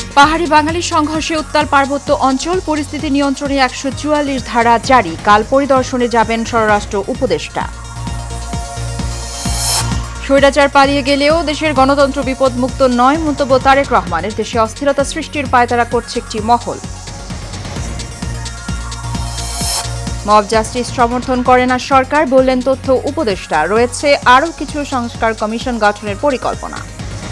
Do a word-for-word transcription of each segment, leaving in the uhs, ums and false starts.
পাহাড়ি বাঙালি সংঘর্ষে উত্তাল পার্বত্য অঞ্চল, পরিস্থিতি নিয়ন্ত্রণে একশো চুয়াল্লিশ ধারা জারি। কাল পরিদর্শনে যাবেন স্বরাষ্ট্র উপদেষ্টা। স্বৈরাচার পালিয়ে গেলেও দেশের গণতন্ত্র বিপদমুক্ত নয় মন্তব্য তারেক রহমানের। দেশে অস্থিরতা সৃষ্টির পায়তারা করছে একটি মহল। মব জাস্টিস সমর্থন করে না সরকার, বললেন তথ্য উপদেষ্টা। রয়েছে আরও কিছু সংস্কার কমিশন গঠনের পরিকল্পনা।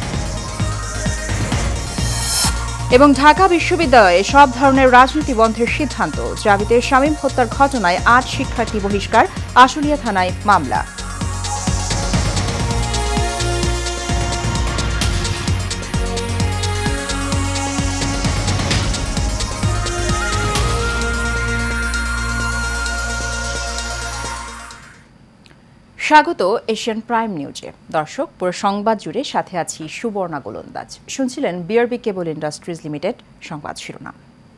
এবং ঢাকা বিশ্ববিদ্যালয়ে সব ধরনের রাজনীতি বন্ধের সিদ্ধান্ত। জাবিতে শামীম হত্যার ঘটনায় আট শিক্ষার্থী বহিষ্কার, আশুলিয়া থানায় মামলা। স্বাগত এশিয়ান প্রাইম নিউজে। দর্শক, পুরো সংবাদ জুড়ে সাথে আছি সুবর্ণা গোলন্দাজ। শুনছিলেন বিআরবি কেবল ইন্ডাস্ট্রিজ লিমিটেড সংবাদ শিরোনাম।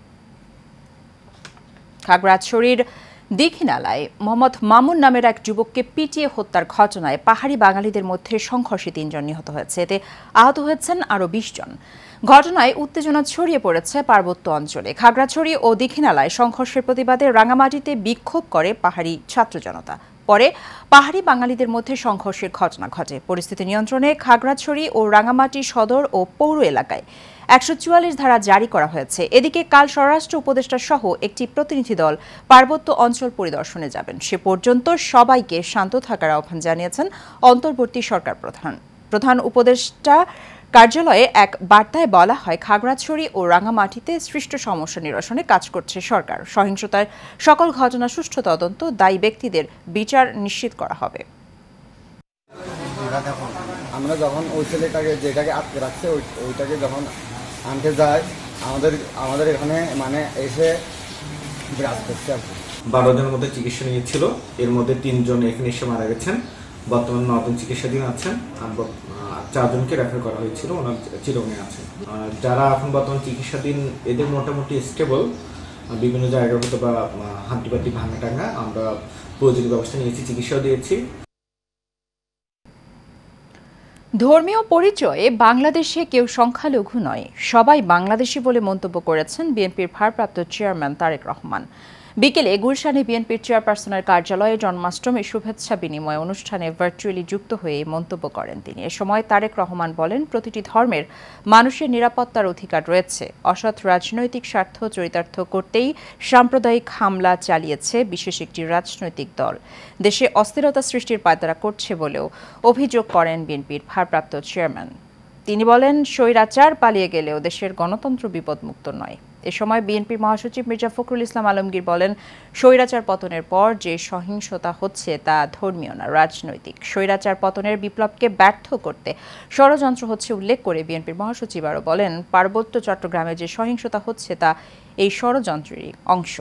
খাগড়াছড়ির দীঘিনালায় মোহাম্মদ মামুন নামের এক যুবককে পিটিয়ে হত্যার ঘটনায় পাহাড়ি বাঙালিদের মধ্যে সংঘর্ষে তিনজন নিহত হয়েছে। এতে আহত হয়েছেন আরও বিশ জন। ঘটনায় উত্তেজনা ছড়িয়ে পড়েছে পার্বত্য অঞ্চলে। খাগড়াছড়ি ও দীঘিনালায় সংঘর্ষের প্রতিবাদে রাঙামাটিতে বিক্ষোভ করে পাহাড়ি ছাত্র জনতা। পরে পাহাড়ি বাঙালিদের মধ্যে সংঘর্ষের ঘটনা ঘটে। পরিস্থিতি নিয়ন্ত্রণে খাগড়াছড়ি ও রাঙামাটি সদর ও পৌর এলাকায় একশো চুয়াল্লিশ ধারা জারি করা হয়েছে। এদিকে কাল স্বরাষ্ট্র উপদেষ্টা সহ একটি প্রতিনিধি দল পার্বত্য অঞ্চল পরিদর্শনে যাবেন। সে পর্যন্ত সবাইকে শান্ত থাকার আহ্বান জানিয়েছেন অন্তর্বর্তী সরকার প্রধান প্রধান উপদেষ্টা কার্যালয়ে এক বার্তায় বলা হয়, খাগড়াছড়ি ও রাঙামাটিতে সৃষ্ট সমস্যা নিরসনে কাজ করছে সরকার। সহিংসতার সকল ঘটনা সুষ্ঠু তদন্ত, দায়ী ব্যক্তিদের বিচার নিশ্চিত করা হবে। আমরা যখন ওই ছেলেটাকে যেটাকে আটকে রাখছে ওইটাকে যখন আনতে যায়, আমাদের আমাদের এখানে মানে এসে বিরাজ করছে আর কি। বারো জনের মধ্যে চিকিৎসা নিয়েছিল, এর মধ্যে তিনজন এখানে এসে মারা গেছেন। বর্তমানে নজন চিকিৎসাধীন আছেন, আর চারজনকে রেফার করা হয়েছিল, ওনার চিরঙে আছেন। যারা এখন বর্তমানে চিকিৎসাধীন এদের মোটামুটি স্টেবল। বিভিন্ন জায়গায় হয়তো বা হাড্ডিবাটি ভাঙা টাঙা, আমরা প্রয়োজনীয় ব্যবস্থা নিয়েছি, চিকিৎসাও দিয়েছি। ধর্মীয় পরিচয়ে বাংলাদেশে কেউ সংখ্যালঘু নয়, সবাই বাংলাদেশি বলে মন্তব্য করেছেন বিএনপির ভারপ্রাপ্ত চেয়ারম্যান তারেক রহমান। বিকেলে গুলশানে বিএনপির চেয়ারপারসনের কার্যালয়ে জন্মাষ্টমীর শুভেচ্ছা বিনিময় অনুষ্ঠানে ভার্চুয়ালি যুক্ত হয়ে মন্তব্য করেন তিনি। এ সময় তারেক রহমান বলেন, প্রতিটি ধর্মের মানুষের নিরাপত্তার অধিকার রয়েছে। অসৎ রাজনৈতিক স্বার্থ চরিতার্থ করতেই সাম্প্রদায়িক হামলা চালিয়েছে বিশেষ একটি রাজনৈতিক দল। দেশে অস্থিরতা সৃষ্টির পায়তারা করছে বলেও অভিযোগ করেন বিএনপির ভারপ্রাপ্ত চেয়ারম্যান। তিনি বলেন, স্বৈরাচার পালিয়ে গেলেও দেশের গণতন্ত্র বিপদমুক্ত নয়। এ সময় বিএনপির মহাসচিব মির্জা ফখরুল ইসলাম আলমগীর বলেন, স্বৈরাচার পতনের পর যে সহিংসতা হচ্ছে তা ধর্মীয় না, রাজনৈতিক। স্বৈরাচার পতনের বিপ্লবকে ব্যর্থ করতে ষড়যন্ত্র হচ্ছে উল্লেখ করে বিএনপির মহাসচিব আরও বলেন, পার্বত্য চট্টগ্রামে যে সহিংসতা হচ্ছে তা এই ষড়যন্ত্রেরই অংশ।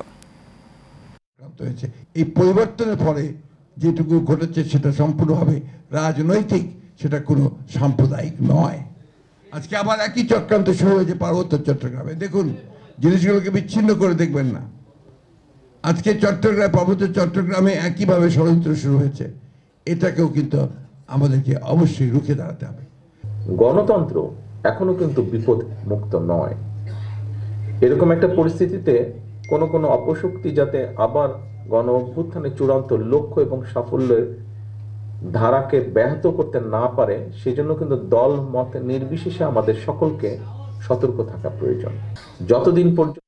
এই পরিবর্তনের ফলে যেটুকু ঘটেছে সেটা সম্পূর্ণভাবে রাজনৈতিক, সেটা কোনো সাম্প্রদায়িক নয়। আজকে আবার একই চক্রান্ত শুরু হয়েছে পার্বত্য চট্টগ্রামে। দেখুন, জিনিসগুলোকে বিচ্ছিন্ন করে দেখবেন না। আজকে চট্টগ্রাম পার্বত্য চট্টগ্রামে একইভাবে ষড়যন্ত্র শুরু হয়েছে। এটাকেও কিন্তু আমাদেরকে অবশ্যই রুখে দাঁড়াতে হবে। গণতন্ত্র এখনো কিন্তু বিপদ মুক্ত নয়। এরকম একটা পরিস্থিতিতে কোনো কোনো অপশক্তি যাতে আবার গণ অভ্যুত্থানের চূড়ান্ত লক্ষ্য এবং সাফল্যের ধারাকে ব্যাহত করতে না পারে, সেজন্য কিন্তু দল মত নির্বিশেষে আমাদের সকলকে সতর্ক থাকা প্রয়োজন। যতদিন পর্যন্ত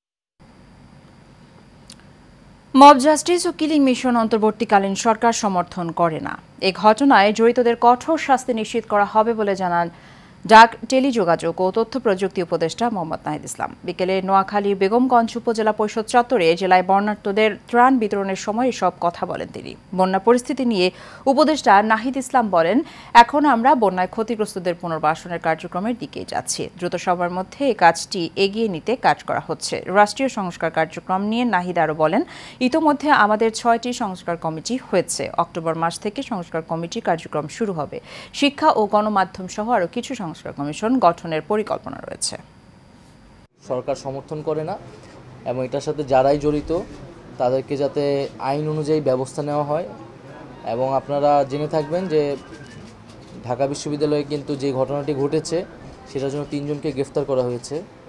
মব জাস্টিস ও কিলিং মিশন অন্তর্বর্তীকালীন সরকার সমর্থন করে না। এ ঘটনায় জড়িতদের কঠোর শাস্তি নিশ্চিত করা হবে বলে জানান ডাক, টেলিযোগাযোগ ও তথ্য প্রযুক্তি উপদেষ্টা মোহাম্মদ নাহিদ ইসলাম। বিকেলে নোয়াখালীর বেগমগঞ্জ উপজেলা পরিষদ চত্বরে জেলায় বন্যার্তদের ত্রাণ বিতরণের সময় এসব কথা বলেন তিনি। বন্যা পরিস্থিতি নিয়ে উপদেষ্টা নাহিদ ইসলাম বলেন, এখন আমরা বন্যায় ক্ষতিগ্রস্তদের পুনর্বাসনের কার্যক্রমের দিকেই যাচ্ছি। দ্রুত সময়ের মধ্যে এই কাজটি এগিয়ে নিতে কাজ করা হচ্ছে। রাষ্ট্রীয় সংস্কার কার্যক্রম নিয়ে নাহিদ আরও বলেন, ইতোমধ্যে আমাদের ছয়টি সংস্কার কমিটি হয়েছে। অক্টোবর মাস থেকে সংস্কার কমিটি কার্যক্রম শুরু হবে। শিক্ষা ও গণমাধ্যম সহ আরও কিছু সংস্কার কমিশন গঠনের পরিকল্পনা রয়েছে। সরকার সমর্থন করে না এবং এটার সাথে যারাই জড়িত তাদেরকে যাতে আইন অনুযায়ী ব্যবস্থা নেওয়া হয়। এবং আপনারা জেনে থাকবেন যে ঢাকা বিশ্ববিদ্যালয়ে কিন্তু যে ঘটনাটি ঘটেছে সেটার জন্য তিনজনকে গ্রেফতার করা হয়েছে।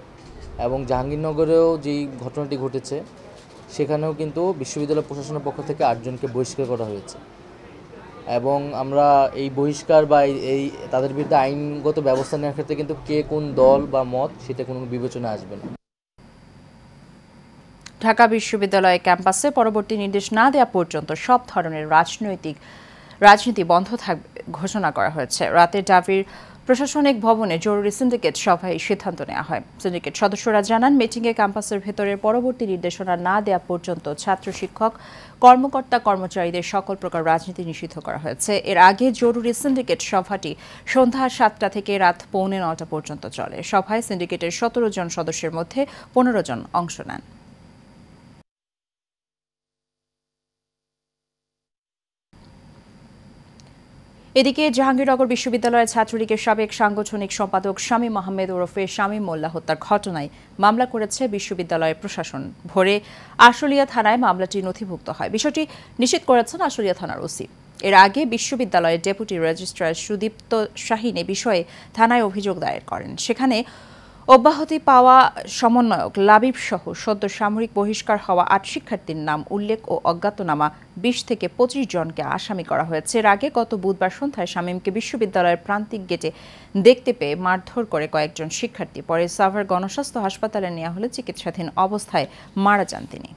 এবং জাহাঙ্গীরনগরেও যেই ঘটনাটি ঘটেছে সেখানেও কিন্তু বিশ্ববিদ্যালয় প্রশাসনের পক্ষ থেকে আটজনকে বহিষ্কার করা হয়েছে এবং আমরা এই বহিষ্কার বা এই তাদের বিরুদ্ধে আইনগত ব্যবস্থা নেওয়ার ক্ষেত্রে কিন্তু কে কোন দল বা মত সেটা কোনো বিবেচনা আসবে না। ঢাকা বিশ্ববিদ্যালয় ক্যাম্পাসে পরবর্তী নির্দেশ না দেওয়া পর্যন্ত সব ধরনের রাজনৈতিক রাজনীতি বন্ধ থাকবে ঘোষণা করা হয়েছে। রাতে ডাবির প্রশাসনিক ভবনে জরুরি সিন্ডিকেট সভায় সিদ্ধান্ত নেওয়া হয়। সিন্ডিকেট সদস্যরা জানান, মিটিংয়ে ক্যাম্পাসের ভেতরে পরবর্তী নির্দেশনা না দেওয়া পর্যন্ত ছাত্র শিক্ষক কর্মকর্তা কর্মচারীদের সকল প্রকার রাজনীতি নিষিদ্ধ করা হয়েছে। এর আগে জরুরি সিন্ডিকেট সভাটি সন্ধ্যা সাতটা থেকে রাত পৌনে নটা পর্যন্ত চলে। সভায় সিন্ডিকেটের সতেরো জন সদস্যের মধ্যে পনেরো জন অংশ নেন। এদিকে জাহাঙ্গীরনগর বিশ্ববিদ্যালয়ের ছাত্রলীগের সাবেক সাংগঠনিক সম্পাদক শামীম আহমেদ ওরফে শামীম মোল্লা হত্যার ঘটনায় মামলা করেছে বিশ্ববিদ্যালয়ের প্রশাসন। ভোরে আশুলিয়া থানায় মামলাটি নথিভুক্ত হয়। বিষয়টি নিশ্চিত করেছেন আশুলিয়া থানার ওসি। এর আগে বিশ্ববিদ্যালয়ের ডেপুটি রেজিস্ট্রার সুদীপ্ত শাহীন এ বিষয়ে থানায় অভিযোগ দায়ের করেন। সেখানে অব্যাহতি পাওয়া সমন্বয়ক লাবিব সহ সদ্য সামরিক বহিষ্কার হওয়া আট শিক্ষার্থীর নাম উল্লেখ ও অজ্ঞাতনামা বিশ থেকে পঁচিশ জনকে আসামি করা হয়েছে। এর আগে গত বুধবার সন্ধ্যায় শামীমকে বিশ্ববিদ্যালয়ের প্রান্তিক গেটে দেখতে পেয়ে মারধর করে কয়েকজন শিক্ষার্থী। পরে সাভার গণস্বাস্থ্য হাসপাতালে নেওয়া হলে চিকিৎসাধীন অবস্থায় মারা যান তিনি।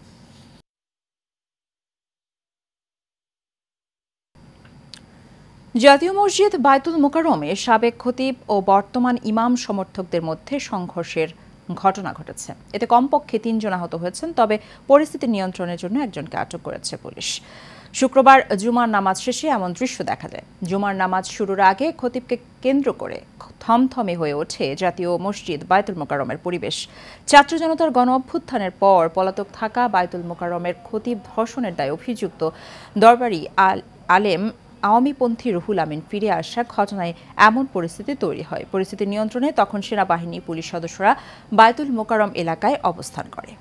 জাতীয় মসজিদ বায়তুল মোকাররমে সাবেক খতিব ও বর্তমান ইমাম সমর্থকদের মধ্যে সংঘর্ষের ঘটনা ঘটেছে। এতে কমপক্ষে তিনজন আহত হয়েছেন, তবে পরিস্থিতি নিয়ন্ত্রণের জন্য একজনকে আটক করেছে পুলিশ। শুক্রবার জুমার নামাজ শেষে এমন দৃশ্য দেখা যায়। জুমার নামাজ শুরুর আগে খতিবকে কেন্দ্র করে থমথমে হয়ে ওঠে জাতীয় মসজিদ বায়তুল মোকাররমের পরিবেশ। ছাত্র জনতার গণ অভ্যুত্থানের পর পলাতক থাকা বায়তুল মোকাররমের খতিব ধর্ষণের দায়ে অভিযুক্ত দরবারি আলেম আওয়ামীপন্থী রুহুল আমিন ফিরে আসার ঘটনায় এমন পরিস্থিতি তৈরি হয়। পরিস্থিতি নিয়ন্ত্রণে তখন সেনাবাহিনী পুলিশ সদস্যরা বায়তুল মোকাররম এলাকায় অবস্থান করে।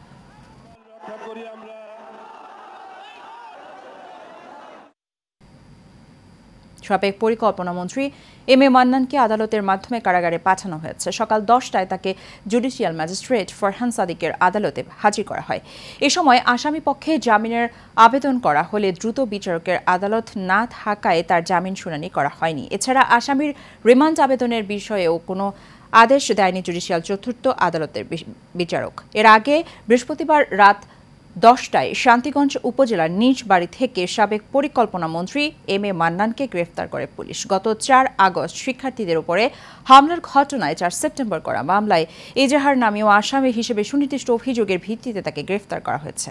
সাবেক পরিকল্পনা মন্ত্রী এম এ মান্নানকে আদালতের মাধ্যমে কারাগারে পাঠানো হয়েছে। সকাল দশটায় তাকে জুডিশিয়াল ম্যাজিস্ট্রেট ফরহান সাদিকের আদালতে হাজির করা হয়। এ সময় আসামি পক্ষে জামিনের আবেদন করা হলে দ্রুত বিচারকের আদালত না থাকায় তার জামিন শুনানি করা হয়নি। এছাড়া আসামির রিমান্ড আবেদনের বিষয়েও কোনো আদেশ দেয়নি জুডিশিয়াল চতুর্থ আদালতের বিচারক। এর আগে বৃহস্পতিবার রাত দশটায় শান্তিগঞ্জ উপজেলার নিজ বাড়ি থেকে সাবেক পরিকল্পনা মন্ত্রী এম এ মান্নানকে গ্রেফতার করে পুলিশ। গত চার আগস্ট শিক্ষার্থীদের উপরে হামলার ঘটনায় চার সেপ্টেম্বর করা মামলায় এজাহার নামীয় আসামি হিসেবে সুনির্দিষ্ট অভিযোগের ভিত্তিতে তাকে গ্রেফতার করা হয়েছে।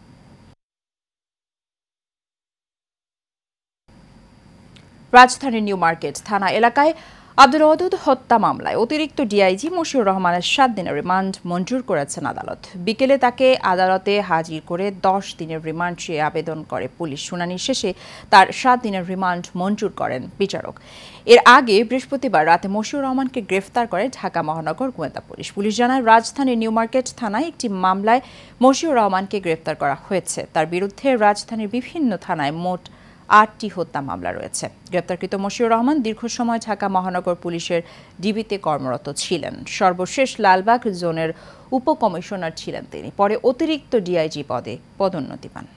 রাজধানীর নিউ মার্কেট থানা এলাকায় আব্দুল ওয়াদুদ হত্যা মামলায় অতিরিক্ত ডিআইজি মশিউর রহমানের সাত দিনের রিমান্ড মঞ্জুর করেছেন আদালত। বিকেলে তাকে আদালতে হাজির করে দশ দিনের রিমান্ড চেয়ে আবেদন করে পুলিশ। শুনানি শেষে তার সাত দিনের রিমান্ড মঞ্জুর করেন বিচারক। এর আগে বৃহস্পতিবার রাতে মশিউর রহমানকে গ্রেফতার করে ঢাকা মহানগর গোয়েন্দা পুলিশ। পুলিশ জানায়, রাজধানীর নিউ মার্কেট থানায় একটি মামলায় মশিউর রহমানকে গ্রেফতার করা হয়েছে। তার বিরুদ্ধে রাজধানীর বিভিন্ন থানায় মোট আটটি হত্যা মামলা রয়েছে। গ্রেপ্তারকৃত মশিউর রহমান দীর্ঘ সময় ঢাকা মহানগর পুলিশের ডিবিতে কর্মরত ছিলেন। সর্বশেষ লালবাগ জোনের উপকমিশনার ছিলেন তিনি। পরে অতিরিক্ত ডিআইজি পদে পদোন্নতি পান।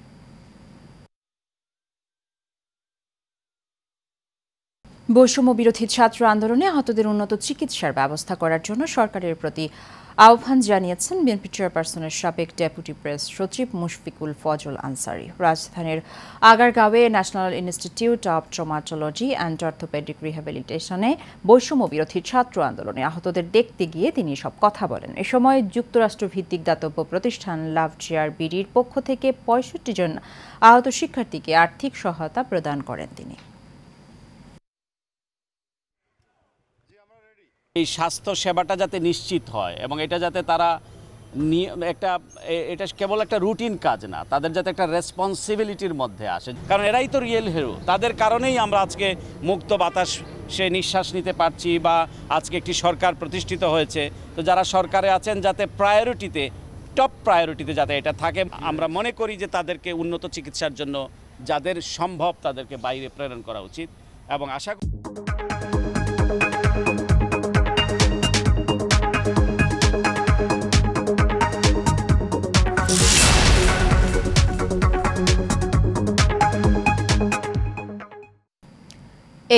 বৈষম্য বিরোধী ছাত্র আন্দোলনে আহতদের উন্নত চিকিৎসার ব্যবস্থা করার জন্য সরকারের প্রতি আহ্বান জানিয়েছেন বিএনপি চেয়ারপারসনের সাবেক ডেপুটি প্রেস সচিব মুশফিকুল ফজল আনসারি। রাজধানীর আগারগাঁওয়ে national institute of traumatology and orthopedic রিহ্যাবিলিটেশনে বৈষম্য বিরোধী ছাত্র আন্দোলনে আহতদের দেখতে গিয়ে তিনি সব কথা বলেন। এ সময় যুক্তরাষ্ট্র ভিত্তিক দাতব্য প্রতিষ্ঠান লাভ চেয়ার বিডির পক্ষ থেকে পঁয়ষট্টি জন আহত শিক্ষার্থীকে আর্থিক সহায়তা প্রদান করেন তিনি। এই স্বাস্থ্য সেবাটা যাতে নিশ্চিত হয় এবং এটা যাতে তারা একটা এটা কেবল একটা রুটিন কাজ না, তাদের যাতে একটা রেসপন্সিবিলিটির মধ্যে আসে, কারণ এরাই তো রিয়েল হিরো। তাদের কারণেই আমরা আজকে মুক্ত বাতাস সে নিঃশ্বাস নিতে পারছি বা আজকে একটি সরকার প্রতিষ্ঠিত হয়েছে। তো যারা সরকারে আছেন যাতে প্রায়োরিটিতে টপ প্রায়োরিটিতে যাতে এটা থাকে। আমরা মনে করি যে তাদেরকে উন্নত চিকিৎসার জন্য যাদের সম্ভব তাদেরকে বাইরে প্রেরণ করা উচিত এবং আশা করি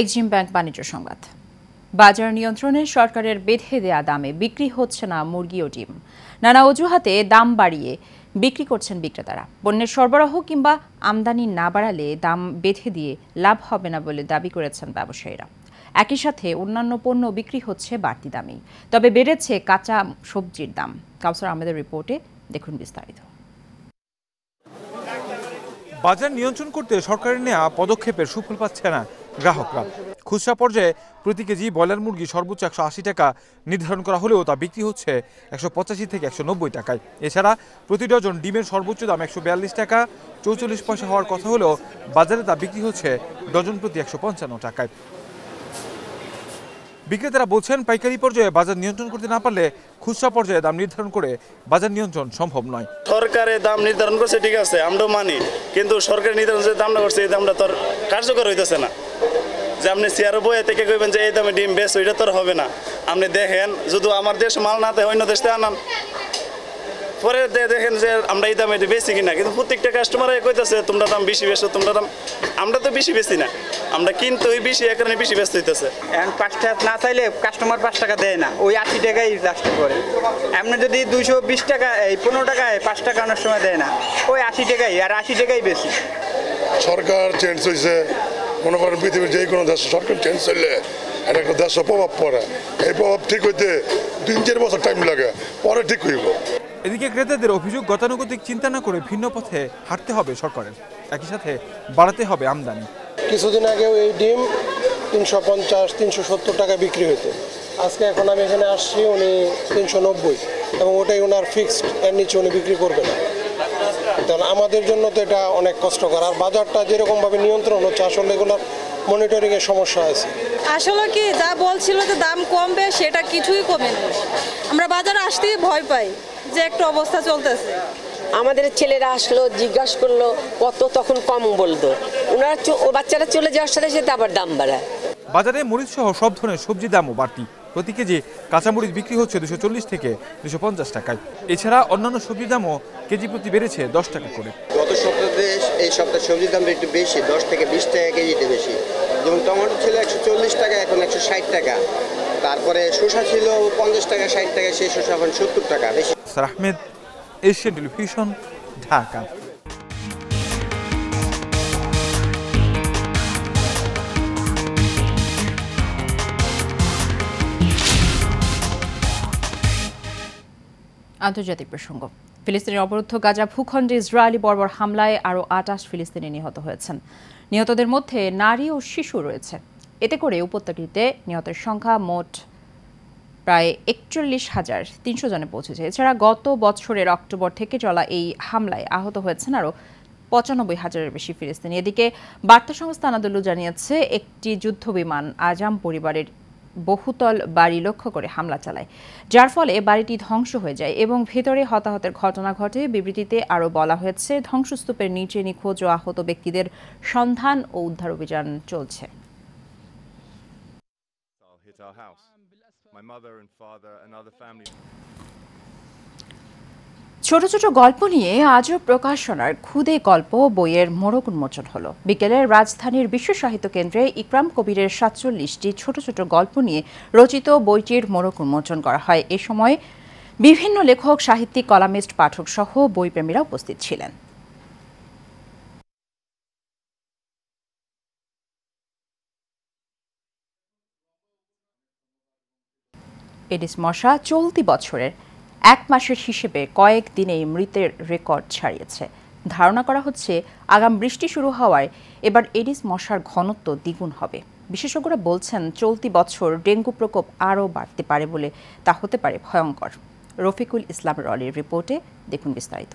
এক্সিম ব্যাংক বাণিজ্য সংবাদ। বাজার নিয়ন্ত্রণে সরকারের বেঁধে দেয়া দামে বিক্রি হচ্ছে না মুরগি ও ডিম। নানা অজুহাতে দাম বাড়িয়ে বিক্রি করছেন বিক্রেতারা। পণ্যের সরবরাহ কিংবা আমদানি না বাড়ালে দাম বেঁধে দিয়ে লাভ হবে না বলে দাবি করেছেন ব্যবসায়ীরা। একই সাথে অন্যান্য পণ্য বিক্রি হচ্ছে বাড়তি দামেই, তবে বেড়েছে কাঁচা সবজির দাম। কাউসার আহমেদের রিপোর্টে দেখুন বিস্তারিত। বাজার নিয়ন্ত্রণ করতে সরকারের নেওয়া পদক্ষেপের সুফল পাচ্ছে না গ্রাহকরা। খুচরা পর্যায়ে প্রতি কেজি ব্রয়লার মুরগি সর্বোচ্চ একশো আশি টাকা নির্ধারণ করা হলেও তা বিক্রি হচ্ছে একশো পঁচাশি থেকে একশো নব্বই টাকায়। এছাড়া প্রতি ডজন ডিমের সর্বোচ্চ দাম একশো বিয়াল্লিশ টাকা চৌচল্লিশ পয়সা হওয়ার কথা হলেও বাজারে তা বিক্রি হচ্ছে ডজন প্রতি একশো পঞ্চান্ন টাকায়। বিক্রেতারা বলছেন, পাইকারি পর্যায়ে বাজার নিয়ন্ত্রণ করতে না পারলে খুচরা পর্যায়ে দাম নির্ধারণ করে বাজার নিয়ন্ত্রণ সম্ভব নয়। সরকারে দাম নির্ধারণ করছে ঠিক আছে, আমরাও মানি, কিন্তু সরকার নির্ধারণ যে দামটা করছে এই দামটা তোর কার্যকর হইতেছে না। যে আপনি চেয়ারে বইয়ে থেকে কইবেন যে এই দামে ডিম বেশ, ওইটা তোর হবে না। আপনি দেখেন যদি আমার দেশে মাল না থাকে অন্য দেশ থেকে আনান, পরে দেখেন যে আমরা এই দামে বেশি কিনা, কিন্তু প্রত্যেকটা কাস্টমারে কইতেছে তোমরা দাম বেশি বেশো, তোমরা দাম। আমরা তো বেশি বেশি না, আমরা কিন্তু ওই বেশি এ কারণে বেশি ব্যস্ত হইতেছে। এখন পাঁচ টাকা না চাইলে কাস্টমার পাঁচ টাকা দেয় না, ওই আশি টাকাই লাস্ট করে। এমনি যদি দুইশো বিশ টাকা এই পনেরো টাকায় পাঁচ টাকা অনেক সময় দেয় না, ওই আশি টাকাই, আর আশি টাকাই বেশি। সরকার চেঞ্জ হয়েছে, মনে করেন পৃথিবীর যে কোনো দেশে সরকার চেঞ্জ হইলে এটা একটা দেশের প্রভাব পড়ে। এই প্রভাব ঠিক হইতে তিন চার বছর টাইম লাগে, পরে ঠিক হইব। এদিকে ক্রেতাদের অভিযোগ, গতানুগতিক চিন্তা না করে ভিন্ন পথে হাঁটতে হবে সরকারের, একই সাথে বাড়াতে হবে আমদানি। কিছুদিন আগেও এই ডিম তিনশো পঞ্চাশ তিনশো সত্তর টাকা বিক্রি হতো, আজকে এখন আমি এখানে আসছি উনি তিনশো নব্বই, এবং ওটাই ওনার ফিক্সড, এর নিচে উনি বিক্রি করবে না। কারণ আমাদের জন্য তো এটা অনেক কষ্টকর। আর বাজারটা যেরকমভাবে নিয়ন্ত্রণ হচ্ছে, আসলে এগুলোর মনিটরিংয়ের সমস্যা আছে। আসলে কি যা বলছিল যে দাম কমবে, সেটা কিছুই কমে না। আমরা বাজারে আসতেই ভয় পাই যে একটু অবস্থা চলতেছে। আমাদের ছেলেরা আসলো, জিজ্ঞাসা করলো কত, তখন কম বলতো। ওনারা ও বাচ্চারা চলে যাওয়ার সাথে সাথে আবার দাম বাড়ায়। বাজারে মরিচ সহ সব ধরনের সবজির দামও বাড়তি। প্রতি কেজি কাঁচামরিচ বিক্রি হচ্ছে দুশো চল্লিশ থেকে দুশো পঞ্চাশ টাকায়। এছাড়া অন্যান্য সবজির দামও কেজি প্রতি বেড়েছে দশ টাকা করে। গত সপ্তাহে এই সপ্তাহে সবজির দামটা একটু বেশি, দশ থেকে বিশ টাকা কেজিতে বেশি। যেমন টমেটো ছিল একশো চল্লিশ টাকা, এখন একশো ষাট টাকা। তারপরে শসা ছিল পঞ্চাশ টাকা ষাট টাকা, সেই শসা এখন সত্তর টাকা বেশি। Sar Ahmed, Asian television, Dhaka. আন্তর্জাতিক প্রসঙ্গ। ফিলিস্তিনের অবরুদ্ধ গাজা ভূখণ্ডে ইসরায়েলি বর্বর হামলায় আরও আটাশ ফিলিস্তিনি নিহত হয়েছেন। নিহতদের মধ্যে নারী ও শিশু রয়েছে। এতে করে উপত্যকাটিতে নিহতের সংখ্যা মোট প্রায় একচল্লিশ হাজার তিনশো জনে পৌঁছেছে। এছাড়া গত বছরের অক্টোবর থেকে চলা এই হামলায় আহত হয়েছেন আরও পঁচানব্বই হাজারের বেশি ফিলিস্তিনি। এদিকে বার্তা সংস্থা আনাদোলু জানিয়েছে, একটি যুদ্ধ বিমান আজাম পরিবারের বহুতল বাড়ি লক্ষ্য করে হামলা চালায়, যার ফলে বাড়িটি ধ্বংস হয়ে যায় এবং ভেতরে হতাহতের ঘটনা ঘটে। বিবৃতিতে আরও বলা হয়েছে, ধ্বংসস্তূপের নিচে নিখোঁজ ও আহত ব্যক্তিদের সন্ধান ও উদ্ধার অভিযান চলছে। ছোট ছোট গল্প নিয়ে আজও প্রকাশনার খুদে গল্প বইয়ের মোড়ক উন্মোচন হলো। বিকেলে রাজধানীর বিশ্ব সাহিত্য কেন্দ্রে ইকরাম কবিরের সাতচল্লিশটি ছোট ছোট গল্প নিয়ে রচিত বইটির মোড়ক উন্মোচন করা হয়। এ সময় বিভিন্ন লেখক, সাহিত্যিক, কলামিস্ট, পাঠক সহ বইপ্রেমীরা উপস্থিত ছিলেন। এডিস মশা চলতি বছরের এক মাসের হিসেবে কয়েক দিনেই মৃতের রেকর্ড ছাড়িয়েছে। ধারণা করা হচ্ছে, আগাম বৃষ্টি শুরু হওয়ায় এবার এডিস মশার ঘনত্ব দ্বিগুণ হবে। বিশেষজ্ঞরা বলছেন, চলতি বছর ডেঙ্গু প্রকোপ আরও বাড়তে পারে বলে তা হতে পারে ভয়ঙ্কর। রফিকুল ইসলাম রলির রিপোর্টে দেখুন বিস্তারিত।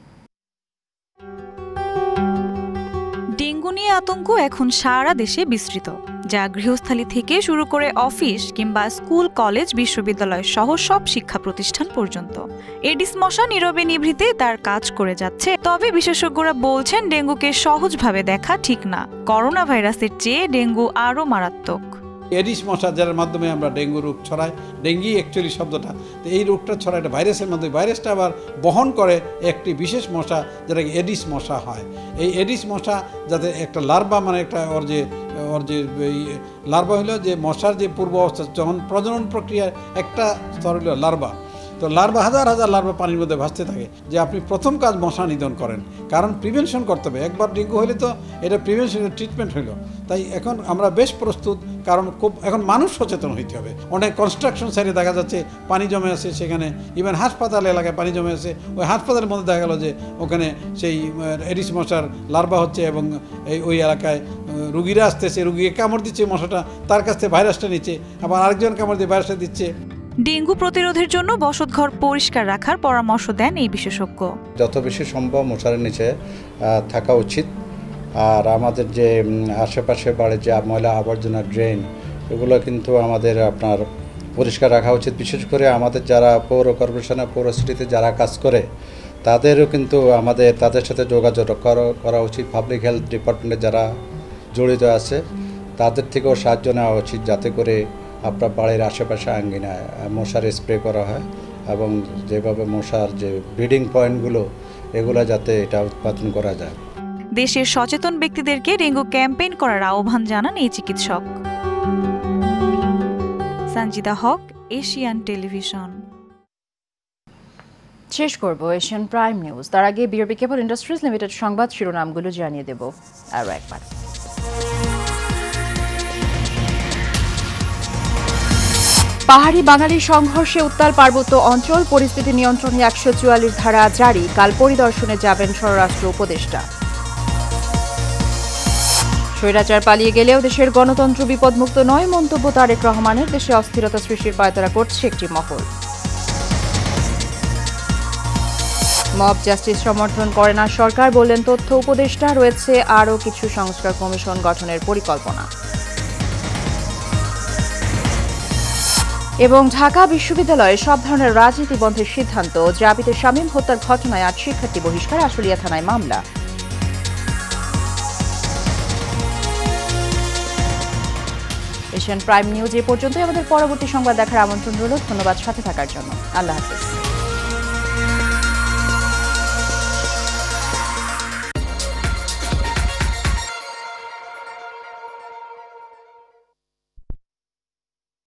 ডেঙ্গু নিয়ে আতঙ্ক এখন সারা দেশে বিস্তৃত, যা গৃহস্থালী থেকে শুরু করে অফিস কিংবা স্কুল, কলেজ, বিশ্ববিদ্যালয় সহ সব শিক্ষা প্রতিষ্ঠান পর্যন্ত। এডিস মশা নীরবে নিভৃতে তার কাজ করে যাচ্ছে। তবে বিশেষজ্ঞরা বলছেন, ডেঙ্গুকে সহজভাবে দেখা ঠিক না। করোনা ভাইরাসের চেয়ে ডেঙ্গু আরও মারাত্মক। এডিস মশা যার মাধ্যমে আমরা ডেঙ্গু রোগ ছড়াই, ডেঙ্গি অ্যাকচুয়ালি শব্দটা, তো এই রোগটা ছড়ায় একটা ভাইরাসের মাধ্যমে। ভাইরাসটা আবার বহন করে একটি বিশেষ মশা, যেটাকে এডিস মশা হয়। এই এডিস মশা যাতে একটা লার্ভা, মানে একটা ওর যে ওর যে লার্ভা হলো যে মশার যে পূর্ব অবস্থা যখন প্রজনন প্রক্রিয়ার একটা স্তর হলো লার্ভা, তো লার্ভা হাজার হাজার লার্ভা পানির মধ্যে ভাসতে থাকে। যে আপনি প্রথম কাজ মশা নিধন করেন, কারণ প্রিভেনশন করতে হবে। একবার ডেঙ্গু হলে তো এটা প্রিভেনশনের ট্রিটমেন্ট হলো। তাই এখন আমরা বেশ প্রস্তুত, কারণ খুব এখন মানুষ সচেতন হইতে হবে। অনেক কনস্ট্রাকশন সাইডে দেখা যাচ্ছে পানি জমে আছে, সেখানে ইভেন হাসপাতাল এলাকায় পানি জমে আছে, ওই হাসপাতালের মধ্যে দেখা গেলো যে ওখানে সেই এডিস মশার লার্ভা হচ্ছে এবং এই ওই এলাকায় রুগীরা আসতেছে, রুগীকে কামড় দিচ্ছে মশাটা, তার কাছ থেকে ভাইরাসটা নিচ্ছে, আবার আরেকজন কামড় দিয়ে ভাইরাসটা দিচ্ছে। ডেঙ্গু প্রতিরোধের জন্য বসতঘর পরিষ্কার রাখার পরামর্শ দেন এই বিশেষজ্ঞ। যত বেশি সম্ভব মশারির নিচে থাকা উচিত। আর আমাদের যে আশেপাশে বাড়ির যে ময়লা আবর্জনা ড্রেন, এগুলো কিন্তু আমাদের আপনার পরিষ্কার রাখা উচিত। বিশেষ করে আমাদের যারা পৌর কর্পোরেশনে পৌর সিটিতে যারা কাজ করে তাদেরও কিন্তু আমাদের তাদের সাথে যোগাযোগ করা উচিত। পাবলিক হেলথ ডিপার্টমেন্টে যারা জড়িত আছে তাদের থেকেও সাহায্য নেওয়া উচিত, যাতে করে আপনার বাড়ির আশেপাশে আঙ্গিনায় মশার স্প্রে করা হয় এবং যেভাবে মশার যে ব্রিডিং পয়েন্টগুলো এগুলো যাতে এটা উৎপাদন করা যায়। দেশের সচেতন ব্যক্তিদেরকে ডেঙ্গু ক্যাম্পেইন করার আহ্বান জানান এই চিকিৎসক। Sanjida Haque, Asian television. শেষ করব এশিয়ান প্রাইম নিউজ। তার আগে বিআরবি কেবল ইন্ডাস্ট্রিজ লিমিটেড সংবাদ শিরোনামগুলো জানিয়ে দেব আরও একবার। পাহাড়ি বাঙালি সংঘর্ষে উত্তাল পার্বত্য অঞ্চল, পরিস্থিতি নিয়ন্ত্রণে একশো চুয়াল্লিশ ধারা জারি। কাল পরিদর্শনে যাবেন স্বরাষ্ট্র উপদেষ্টা। স্বৈরাচার পালিয়ে গেলেও দেশের গণতন্ত্র বিপদমুক্ত নয়, মন্তব্য তারেক রহমানের। দেশে অস্থিরতা সৃষ্টির পায়তারা করছে একটি মহল। মব জাস্টিস সমর্থন করে না সরকার, বললেন তথ্য উপদেষ্টা। রয়েছে আরও কিছু সংস্কার কমিশন গঠনের পরিকল্পনা। এবং ঢাকা বিশ্ববিদ্যালয়ে সব ধরনের রাজনীতি বন্ধের সিদ্ধান্ত। জাবিতে শামীম হত্যার ঘটনায় আট শিক্ষার্থী বহিষ্কার, আশুলিয়া থানায় মামলা। এশিয়ান প্রাইম নিউজ এ পর্যন্তই। আমাদের পরবর্তী সংবাদ দেখার আমন্ত্রণ রইল। ধন্যবাদ সাথে থাকার জন্য। আল্লাহ হাফেজ।